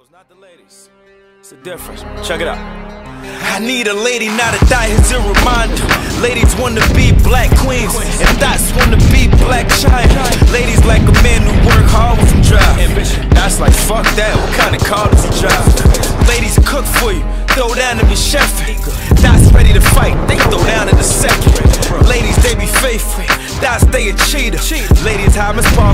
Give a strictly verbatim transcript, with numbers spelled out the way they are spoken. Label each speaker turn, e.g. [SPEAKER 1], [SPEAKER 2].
[SPEAKER 1] girls, not the ladies. It's a difference. Check it out. I need a lady, not a die, it's a reminder. Ladies wanna be black queens, and thoughts wanna be black China. Ladies like a man who work hard with some drive. That's like, fuck that, what kind of car does he drive? Ladies cook for you, throw down and be chefing. That's ready to fight, they throw down in a second. Ladies, they be faithful, that's they a cheater. Ladies, how Miss Paul